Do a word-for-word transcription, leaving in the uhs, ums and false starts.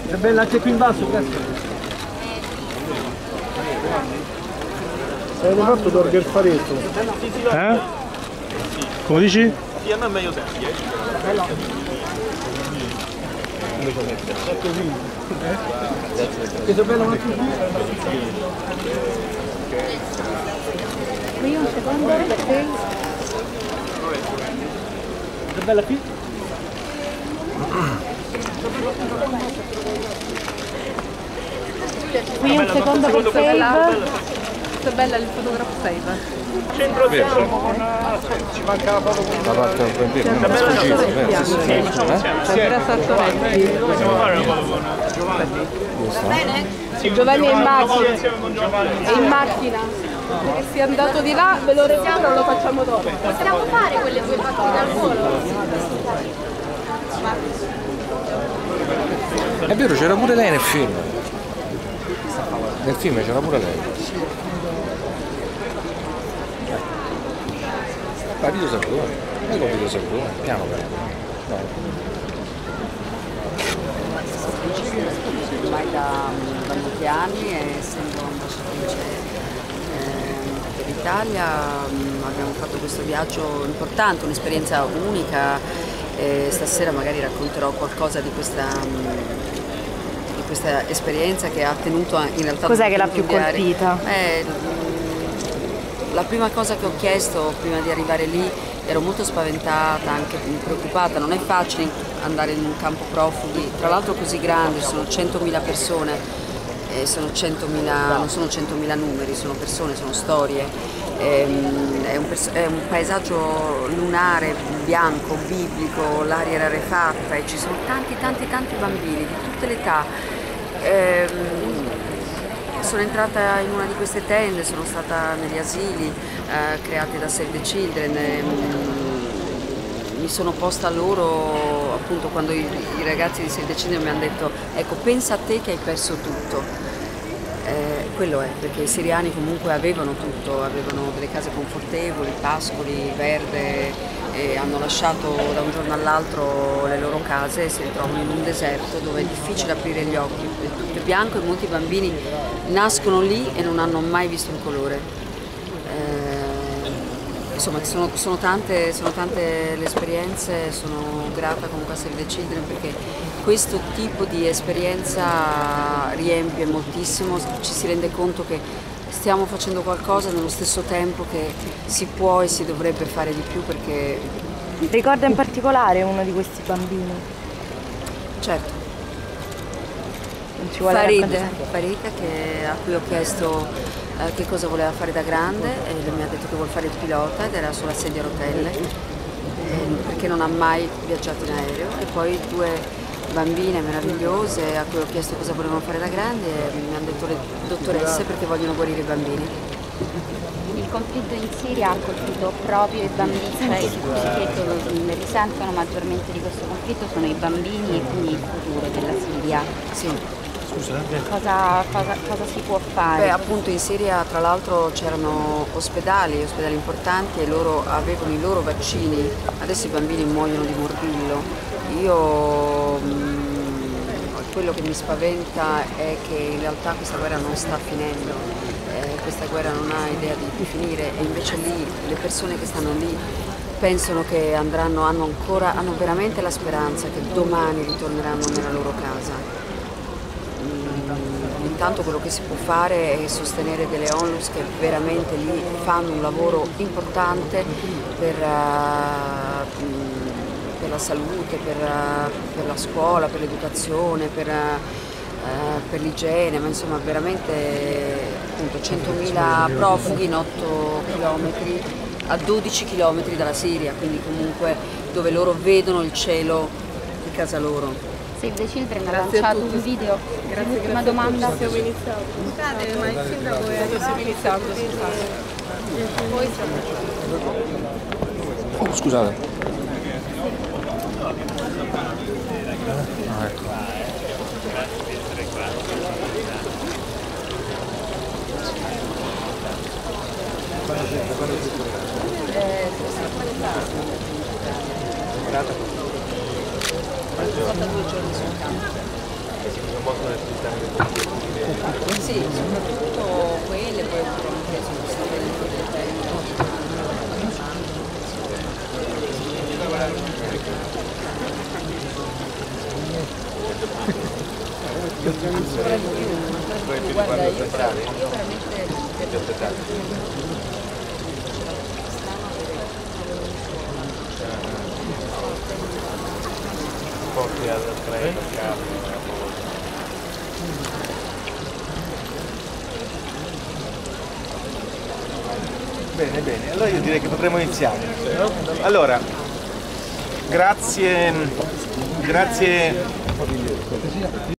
È bella anche qui in basso, grazie. Hai fatto Torger Faretto? Eh? Come dici? Sì, a me è meglio te. Che bello anche qui. Qui un secondo per te. È bella qui? Qui un secondo per save. Questa è bella il fotografo save. Centro zero. Ci manca la foto con La parte un po' in piedi, non è sfuggito, vero? Sì, sì, sì. Andrea Sartoretti. Possiamo fare una foto con Giovanni? Va bene? Giovanni è in macchina. Insieme con Giovanni. È in macchina. Perché si è andato di là, ve lo recupero, lo facciamo dopo. Possiamo fare quelle due battute al volo? È vero, c'era pure lei nel film. Nel film c'era pure lei. Vai, Vito Saccone. Vai con Vito Saccone, piano piano. Vai. Ormai da, da molti anni, essendo ambasciatrice eh, per l'Italia, abbiamo fatto questo viaggio importante, un'esperienza unica. E stasera magari racconterò qualcosa di questa, di questa esperienza che ha tenuto in realtà... Cos'è che l'ha più colpita? Eh, la prima cosa che ho chiesto prima di arrivare lì, ero molto spaventata, anche preoccupata, non è facile andare in un campo profughi, tra l'altro così grande, sono centomila persone, eh, sono centomila, non sono centomila numeri, sono persone, sono storie. È un, è un paesaggio lunare, bianco, biblico, l'aria era rarefatta e ci sono tanti tanti tanti bambini di tutte le età. Ehm, sono entrata in una di queste tende, sono stata negli asili eh, creati da Save the Children, e, mi sono posta a loro appunto quando i, i ragazzi di Save the Children mi hanno detto ecco pensa a te che hai perso tutto. Eh, quello è, perché i siriani comunque avevano tutto, avevano delle case confortevoli, pascoli, verde, e hanno lasciato da un giorno all'altro le loro case e si ritrovano in un deserto dove è difficile aprire gli occhi, è tutto bianco e molti bambini nascono lì e non hanno mai visto un colore. Eh, insomma sono, sono, tante, sono tante le esperienze, sono grata comunque a Save the Children perché questo tipo di esperienza riempie moltissimo, ci si rende conto che stiamo facendo qualcosa nello stesso tempo che si può e si dovrebbe fare di più perché... Ricorda in particolare uno di questi bambini? Certo. Non ci vuole Farid, raccontare? Farid che, a cui ho chiesto eh, che cosa voleva fare da grande e lui mi ha detto che vuole fare il pilota ed era sulla sedia a rotelle eh, perché non ha mai viaggiato in aereo e poi due bambine meravigliose a cui ho chiesto cosa volevano fare da grandi e mi hanno detto le dottoresse perché vogliono guarire i bambini. Il conflitto in Siria ha colpito proprio i bambini, cioè i che ne risentono maggiormente di questo conflitto sono i bambini e quindi il futuro della Siria. Sì. Scusa? Cosa, cosa, cosa si può fare? Beh, appunto in Siria tra l'altro c'erano ospedali, ospedali importanti e loro avevano i loro vaccini, adesso i bambini muoiono di morbillo. Io mh, quello che mi spaventa è che in realtà questa guerra non sta finendo, eh, questa guerra non ha idea di, di finire e invece lì le persone che stanno lì pensano che andranno, hanno ancora, hanno veramente la speranza che domani ritorneranno nella loro casa. Mm, intanto quello che si può fare è sostenere delle onlus che veramente lì fanno un lavoro importante per... Uh, per la salute, per, per la scuola, per l'educazione, per, uh, per l'igiene, ma insomma veramente appunto centomila profughi in otto chilometri a dodici chilometri dalla Siria, quindi comunque dove loro vedono il cielo di casa loro. Save the Children ha lanciato un video. Grazie, L'ultima grazie. domanda. Siamo iniziati. Scusate, ma il sindaco è siamo iniziando, scusate. Poi siamo... Oh, scusate. Ah, ecco. Sono stata due giorni sul campo. Sì, soprattutto quelle, poi anche sono state guarda, io, io veramente porti al treno, cambio. Bene, bene, allora io direi che potremmo iniziare. Allora, grazie, grazie